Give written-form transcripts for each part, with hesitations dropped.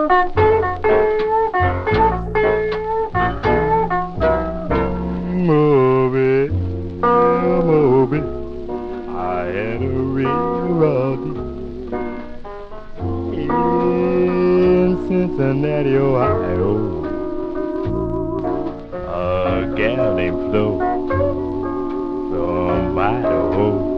Moby, Moby, I had a real in Cincinnati, Ohio. A gal named Flo from Idaho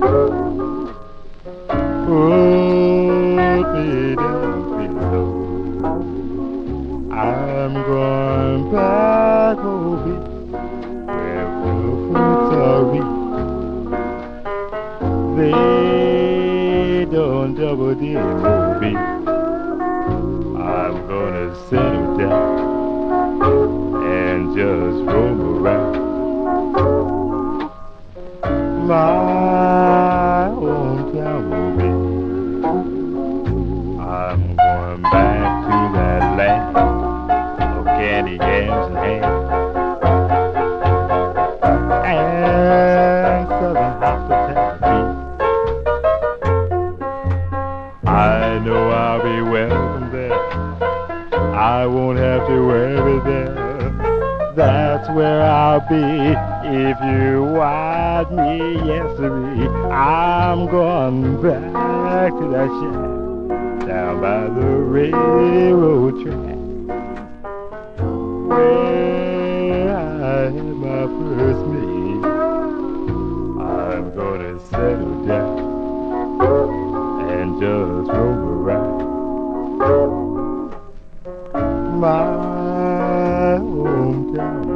put me down below. I'm going back, Moby, where the folks are rich. They don't double dip, Moby. I'm gonna settle down and just roam around my hometown, Moby. I'm going back to that land of candy yams and ham and southern hospitality. I know I'll be welcome there. I won't have to worry there. That's where I'll be if you want me, yes me. I'm going back to that shack down by the railroad track where I had my first meet. I'm gonna settle down and just roam around my hometown.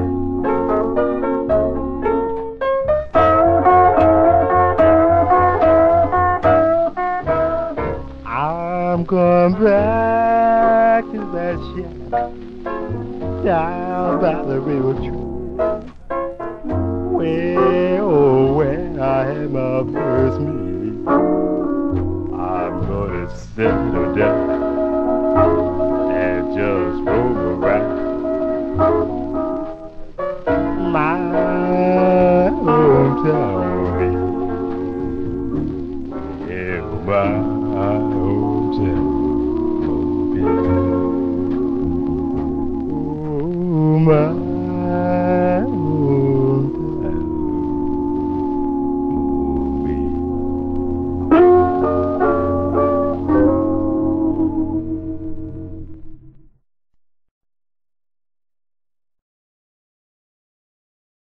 I'm going back to that shack down by the river track where, oh, where I had my first meet. I'm gonna settle down and just roam around my hometown. Yeah, my